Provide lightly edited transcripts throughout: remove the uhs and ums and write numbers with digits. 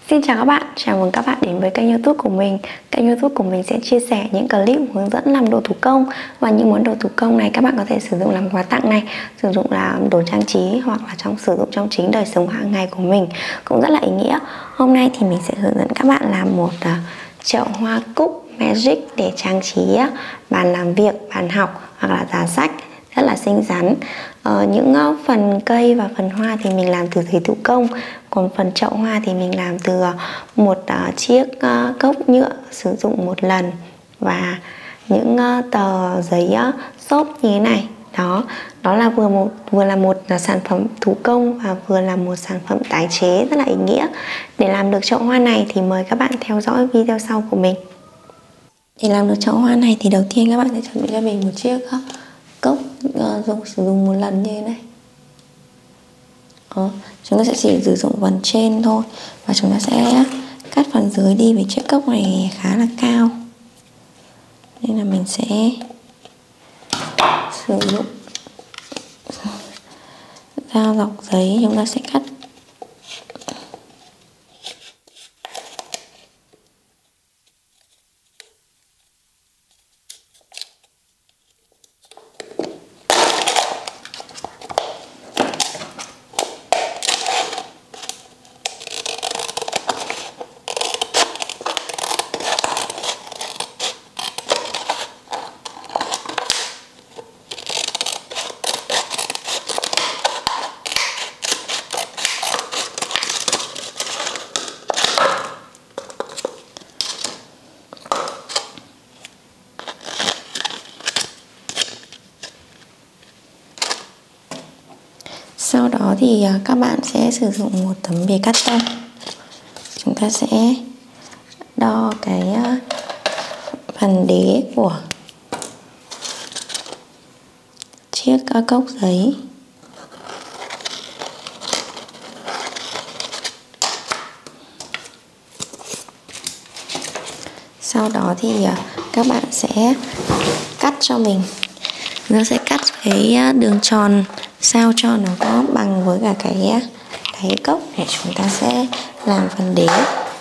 Xin chào các bạn, chào mừng các bạn đến với kênh YouTube của mình. Kênh YouTube của mình sẽ chia sẻ những clip hướng dẫn làm đồ thủ công. Và những món đồ thủ công này các bạn có thể sử dụng làm quà tặng này, sử dụng làm đồ trang trí, hoặc là sử dụng trong chính đời sống hàng ngày của mình, cũng rất là ý nghĩa. Hôm nay thì mình sẽ hướng dẫn các bạn làm một chậu hoa cúc Magic để trang trí bàn làm việc, bàn học hoặc là giá sách, rất là xinh xắn. Những phần cây và phần hoa thì mình làm từ giấy thủ công, còn phần chậu hoa thì mình làm từ một chiếc cốc nhựa sử dụng một lần và những tờ giấy xốp như thế này. Đó là vừa là một sản phẩm thủ công và vừa là một sản phẩm tái chế rất là ý nghĩa. Để làm được chậu hoa này thì mời các bạn theo dõi video sau của mình. Để làm được chậu hoa này thì đầu tiên các bạn sẽ chuẩn bị cho mình một chiếc cốc sử dụng một lần như thế này. Chúng ta sẽ chỉ sử dụng phần trên thôi và chúng ta sẽ cắt phần dưới đi, vì chiếc cốc này khá là cao nên là mình sẽ sử dụng dao dọc giấy, chúng ta sẽ cắt. Sau đó thì các bạn sẽ sử dụng một tấm bìa cắt tông. Chúng ta sẽ đo cái phần đế của chiếc cốc giấy. Sau đó thì các bạn sẽ cắt cho mình. Nó sẽ cắt cái đường tròn sao cho nó có bằng với cả cái đáy cốc để chúng ta sẽ làm phần đế.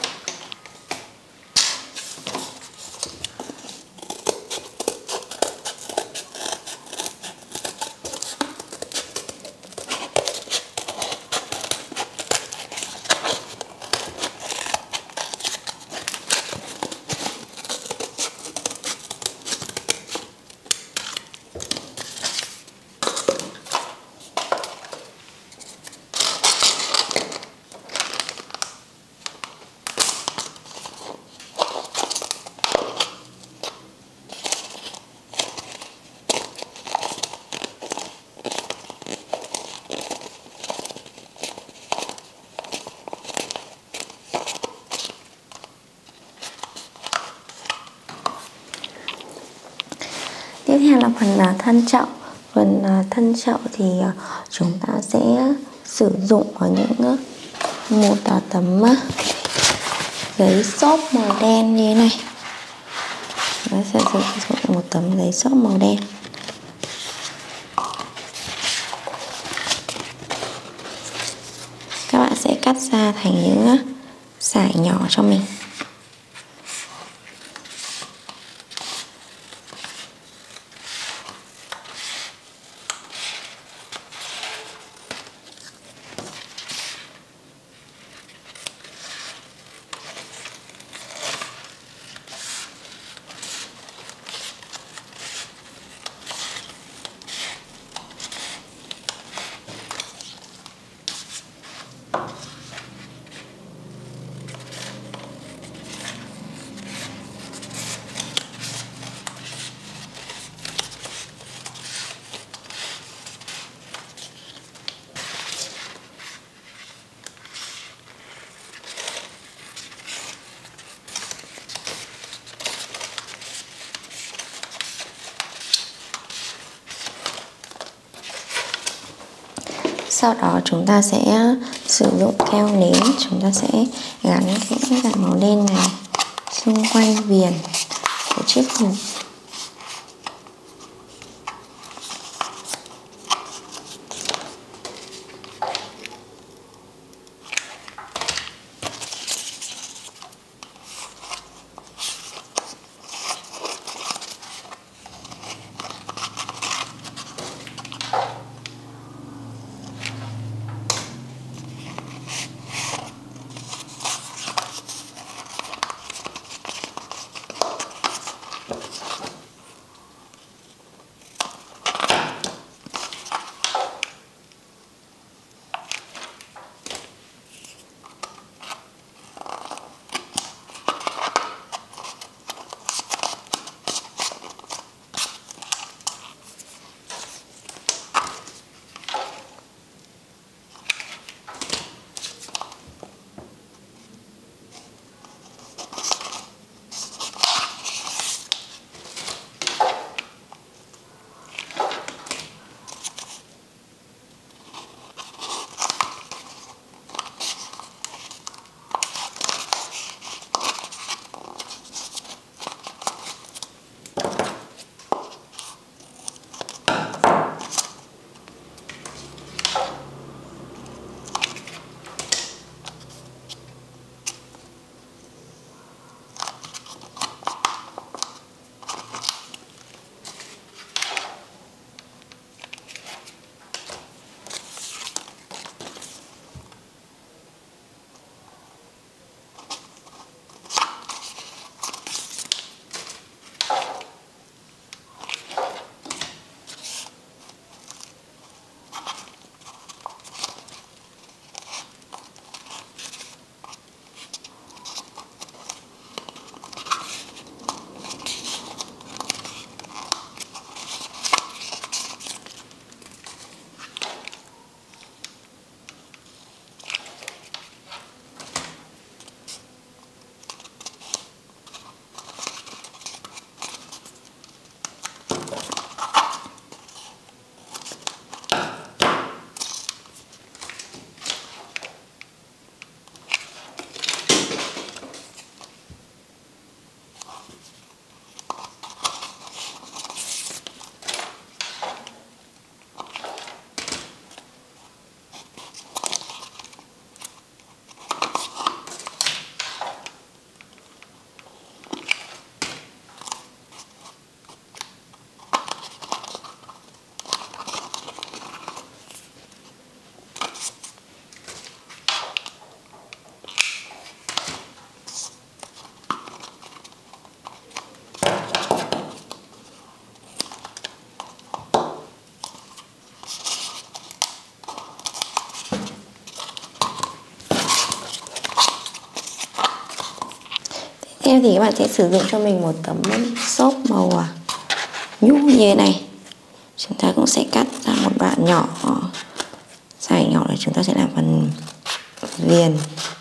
Tiếp theo là phần thân chậu. Phần thân chậu thì chúng ta sẽ sử dụng một tấm giấy xốp màu đen như thế này. Chúng ta sẽ sử dụng một tấm giấy xốp màu đen. Các bạn sẽ cắt ra thành những dải nhỏ cho mình. Sau đó chúng ta sẽ sử dụng keo nến, chúng ta sẽ gắn cái dải màu đen này xung quanh viền của chiếc hộp. Tiếp thì các bạn sẽ sử dụng cho mình một tấm xốp màu nhũ như thế này. Chúng ta cũng sẽ cắt ra một đoạn nhỏ, dài nhỏ để chúng ta sẽ làm phần viền.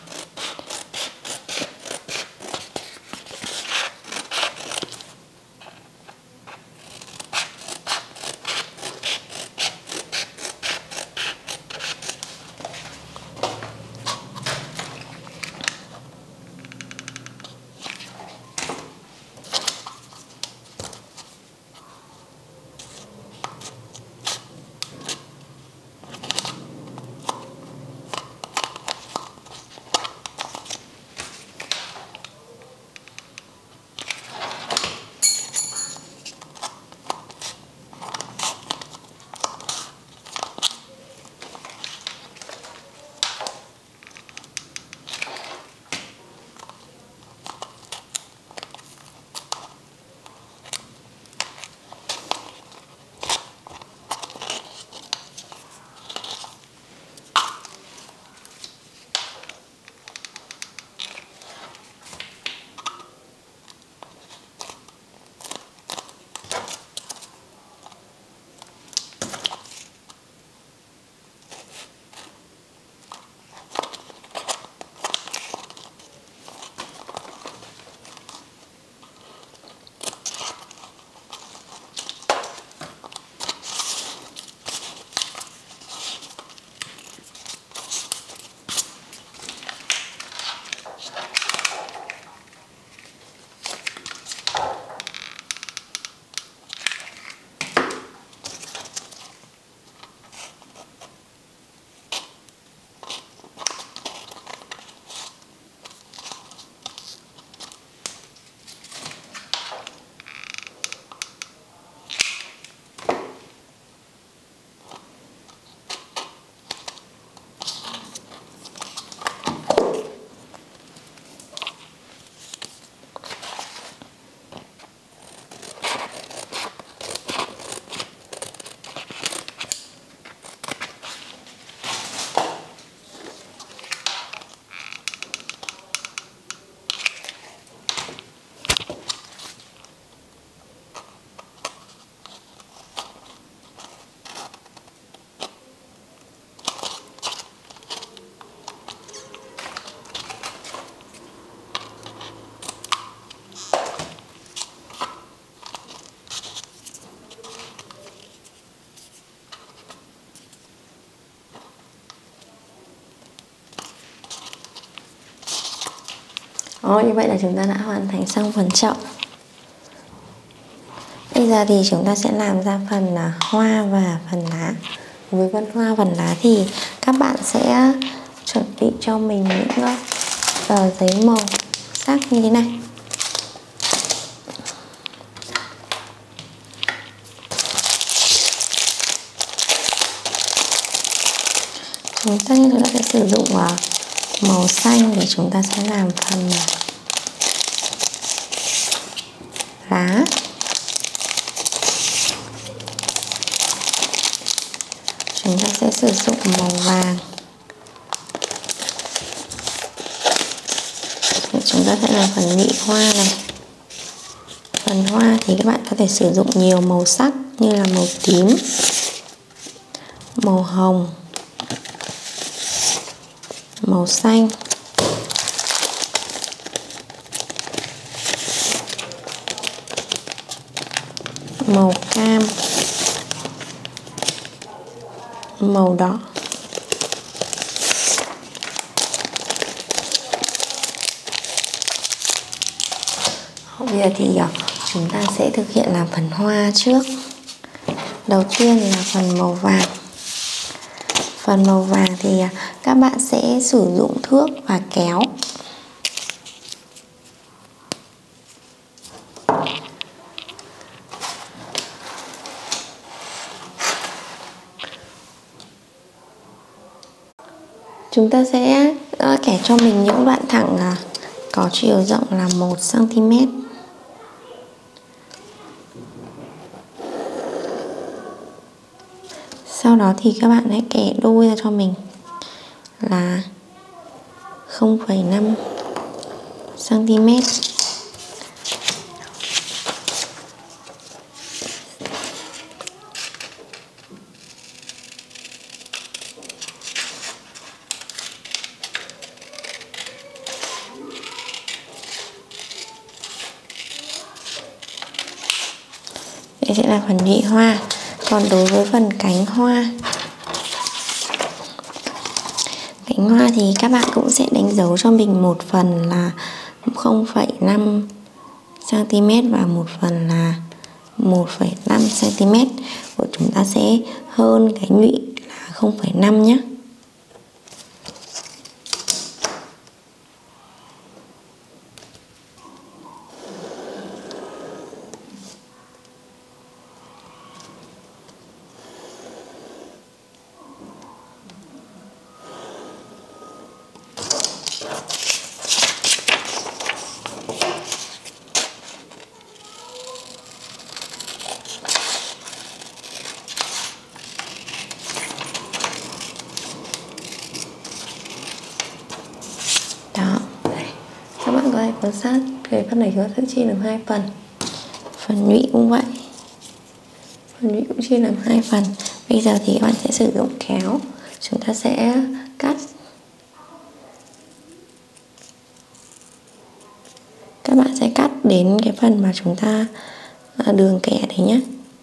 Như vậy là chúng ta đã hoàn thành xong phần chậu. Bây giờ thì chúng ta sẽ làm ra phần hoa và phần lá. Với phần hoa phần lá thì các bạn sẽ chuẩn bị cho mình những tờ giấy màu sắc như thế này. Chúng ta sẽ sử dụng màu xanh để chúng ta sẽ làm phần lá. Chúng ta sẽ sử dụng màu vàng. Chúng ta sẽ làm phần nhị hoa này. Phần hoa thì các bạn có thể sử dụng nhiều màu sắc như là màu tím, màu hồng, màu xanh, màu cam, màu đỏ. Bây giờ thì chúng ta sẽ thực hiện làm phần hoa trước. Đầu tiên là phần màu vàng. Phần màu vàng thì các bạn sẽ sử dụng thước và kéo. Chúng ta sẽ kẻ cho mình những đoạn thẳng có chiều rộng là 1 cm. Sau đó thì các bạn hãy kẻ đôi ra cho mình là 0,5 cm. Đây sẽ là phần nhụy hoa. Còn đối với phần cánh hoa, cánh hoa thì các bạn cũng sẽ đánh dấu cho mình một phần là 0,5 cm và một phần là 1,5 cm. Của chúng ta sẽ hơn cái nhụy là 0,5 nhé. Đó, đây. Các bạn có thể quan sát cái phần này chúng ta sẽ chia làm hai phần. Phần nhụy cũng vậy, phần nhụy cũng chia làm hai phần. Bây giờ thì các bạn sẽ sử dụng kéo, chúng ta sẽ cắt. Các bạn sẽ cắt đến cái phần mà chúng ta đường kẻ đấy nhé.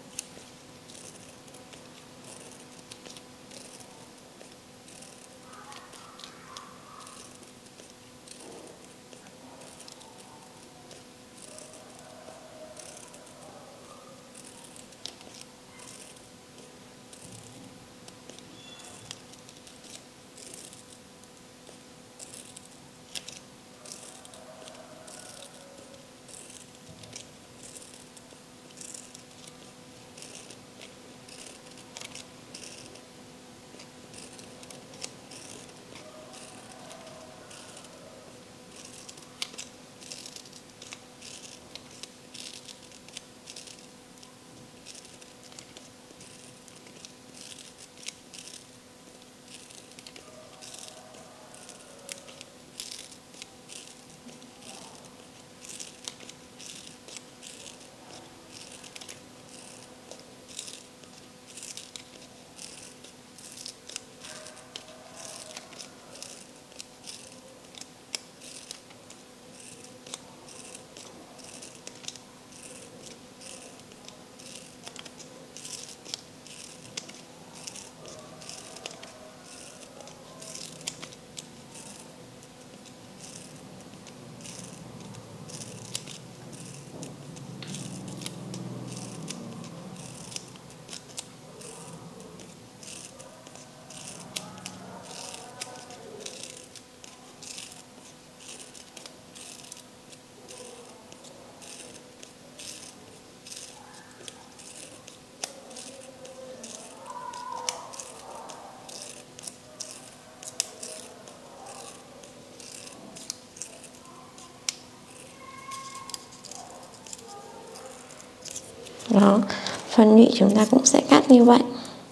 Đó, phần nhụy chúng ta cũng sẽ cắt như vậy.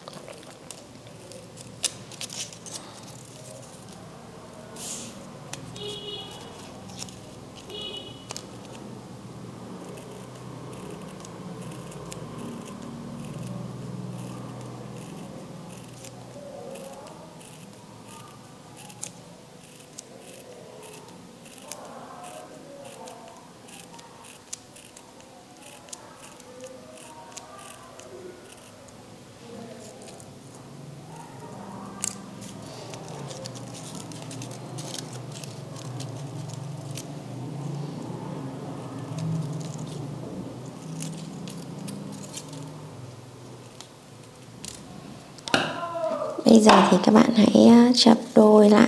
Bây giờ thì các bạn hãy chập đôi lại.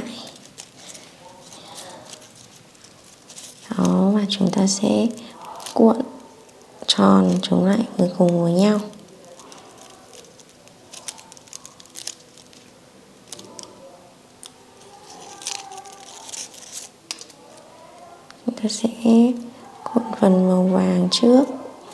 Đó, và chúng ta sẽ cuộn tròn chúng lại cùng với nhau. Chúng ta sẽ cuộn phần màu vàng trước.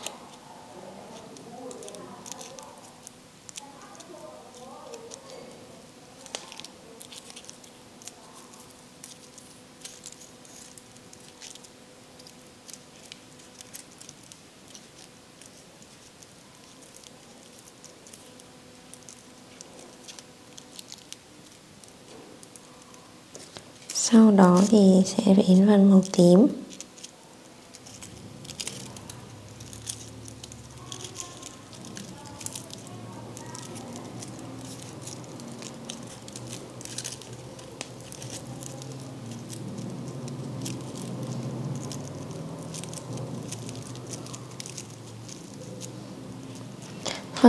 Sau đó thì sẽ đến phần màu tím.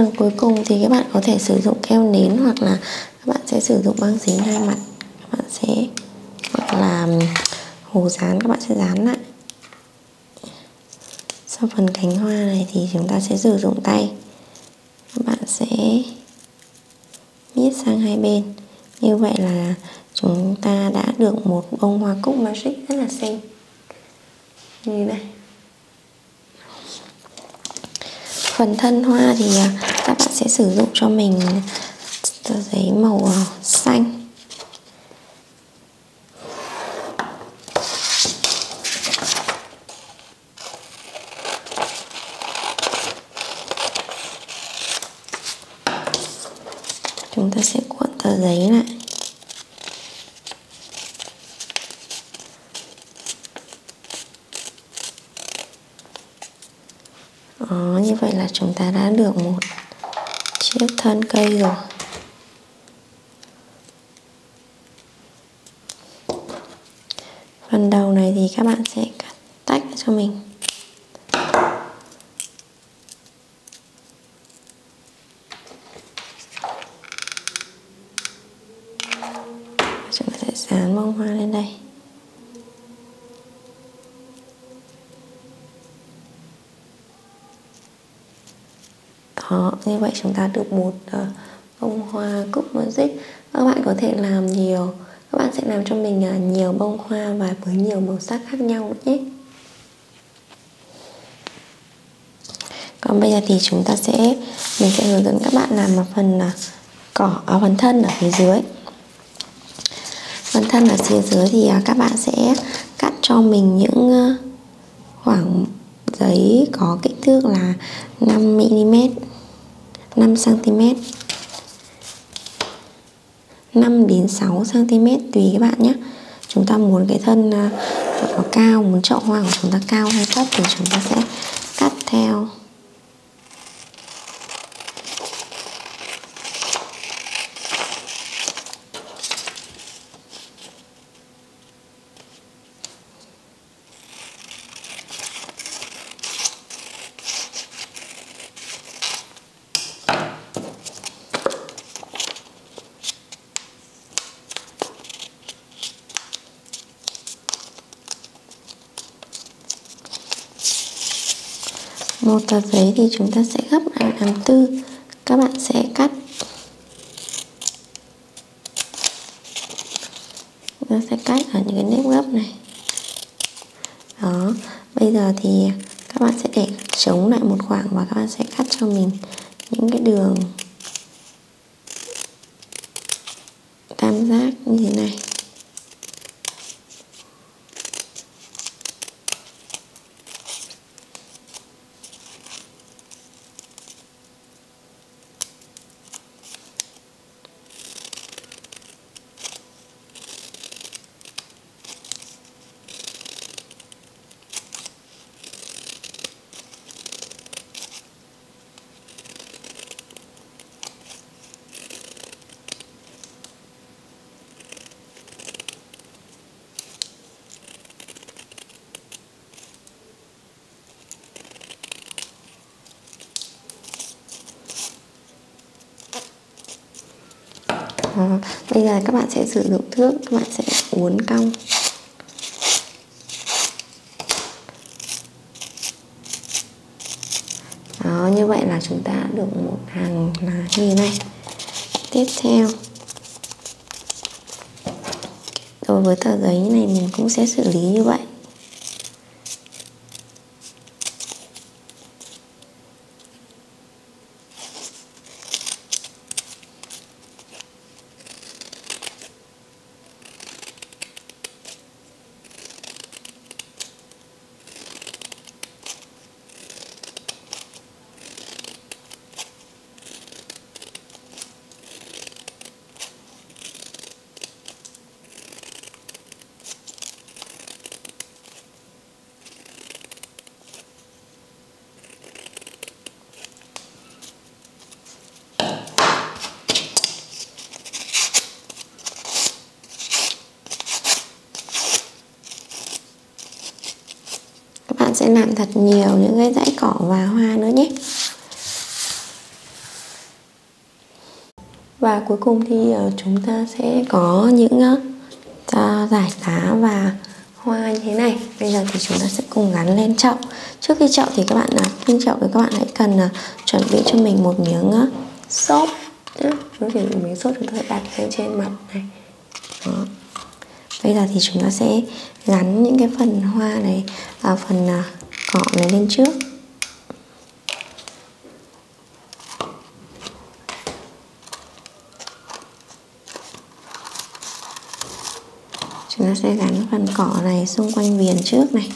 Phần cuối cùng thì các bạn có thể sử dụng keo nến, hoặc là các bạn sẽ sử dụng băng dính hai mặt. Các bạn sẽ, hoặc là hồ dán, các bạn sẽ dán lại. Sau phần cánh hoa này thì chúng ta sẽ sử dụng tay. Các bạn sẽ miết sang hai bên. Như vậy là chúng ta đã được một bông hoa cúc magic rất là xinh như này. Phần thân hoa thì các bạn sẽ sử dụng cho mình tờ giấy màu xanh. Chúng ta sẽ cuộn tờ giấy lại. Đó, như vậy là chúng ta đã được một chiếc thân cây rồi. Phần đầu này thì các bạn sẽ cắt tách cho mình. Chúng ta sẽ dán bông hoa lên đây. Đó, như vậy chúng ta được một bông hoa cúc magic. Các bạn có thể làm nhiều. Các bạn sẽ làm cho mình nhiều bông hoa và với nhiều màu sắc khác nhau nhé. Còn bây giờ thì mình sẽ hướng dẫn các bạn làm một phần cỏ ở phần thân ở phía dưới. Phần thân ở phía dưới thì các bạn sẽ cắt cho mình những khoảng giấy có kích thước là 5mm, 5cm, 5 đến 6cm tùy các bạn nhé. Chúng ta muốn cái thân nó cao, muốn chậu hoa của chúng ta cao hay thấp thì chúng ta sẽ cắt theo. Một tờ giấy thì chúng ta sẽ gấp lại làm 4. Các bạn sẽ cắt. Chúng ta sẽ cắt ở những cái nếp gấp này. Đó, bây giờ thì các bạn sẽ để trống lại một khoảng và các bạn sẽ cắt cho mình những cái đường tam giác như thế này. Bây giờ các bạn sẽ sử dụng thước, các bạn sẽ uốn cong. Đó, như vậy là chúng ta được một hàng là như thế này. Tiếp theo, đối với tờ giấy này mình cũng sẽ xử lý như vậy. Sẽ làm thật nhiều những cái dãy cỏ và hoa nữa nhé. Và cuối cùng thì chúng ta sẽ có những giải lá và hoa như thế này. Bây giờ thì chúng ta sẽ cùng gắn lên chậu. Trước khi chậu thì các bạn lên chậu thì các bạn hãy cần chuẩn bị cho mình một miếng xốp. Nếu chuẩn bị miếng xốp chúng ta sẽ đặt lên trên mặt này. Đó. Bây giờ thì chúng ta sẽ gắn những cái phần hoa này, phần cỏ này lên trước. Chúng ta sẽ gắn phần cỏ này xung quanh viền trước này.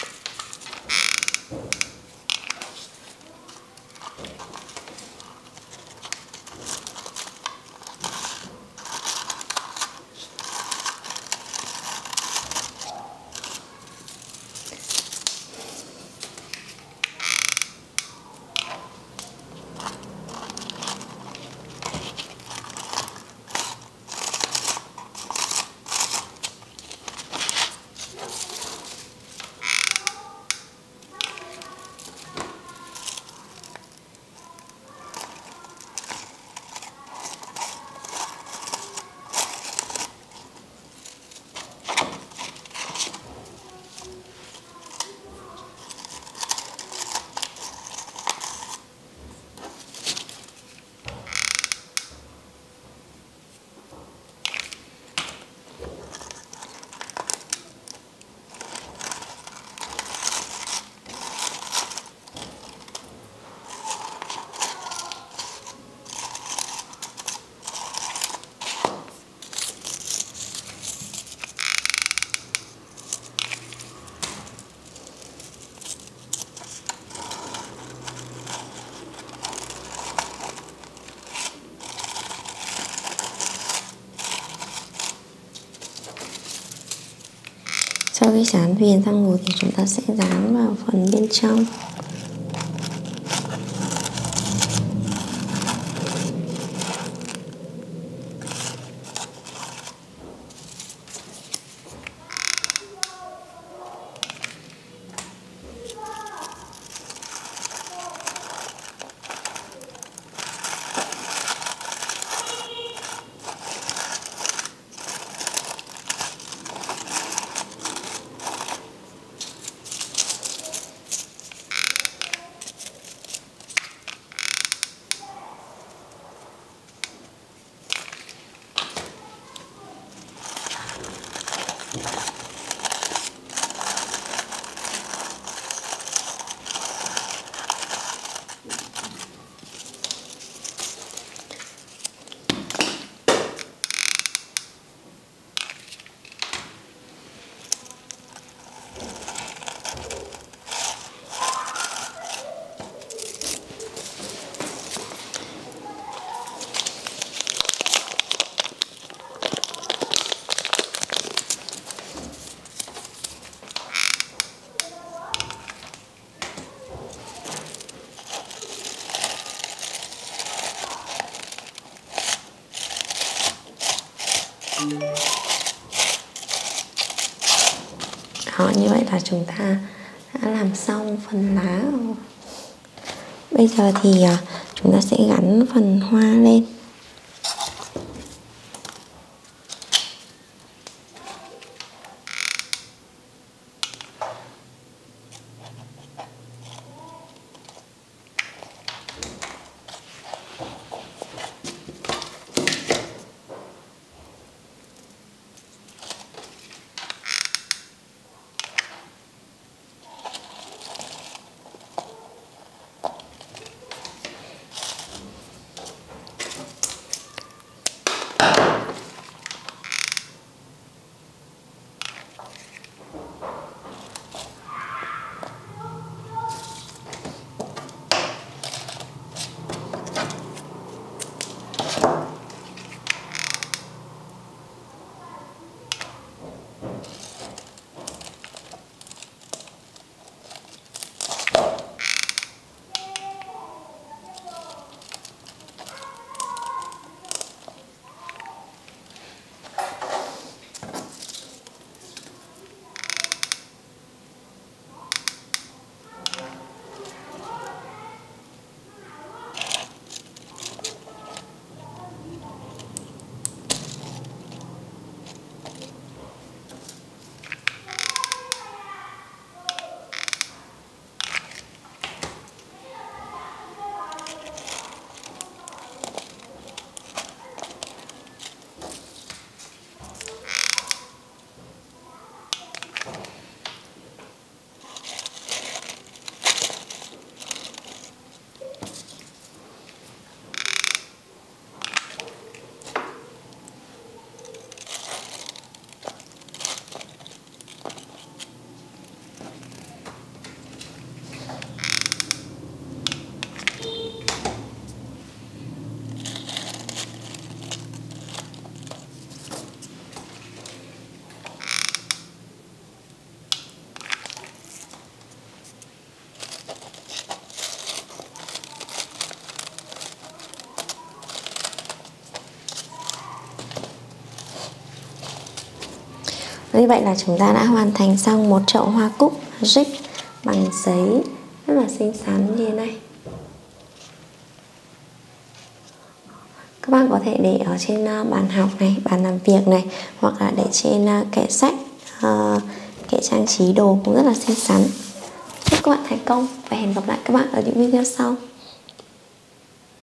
Sau khi dán viền xong rồi thì chúng ta sẽ dán vào phần bên trong. Đó, như vậy là chúng ta đã làm xong phần lá. Bây giờ thì chúng ta sẽ gắn phần hoa lên. Như vậy là chúng ta đã hoàn thành xong một chậu hoa cúc magic bằng giấy rất là xinh xắn như thế này. Các bạn có thể để ở trên bàn học này, bàn làm việc này, hoặc là để trên kệ sách, kệ trang trí đồ cũng rất là xinh xắn. Chúc các bạn thành công và hẹn gặp lại các bạn ở những video sau.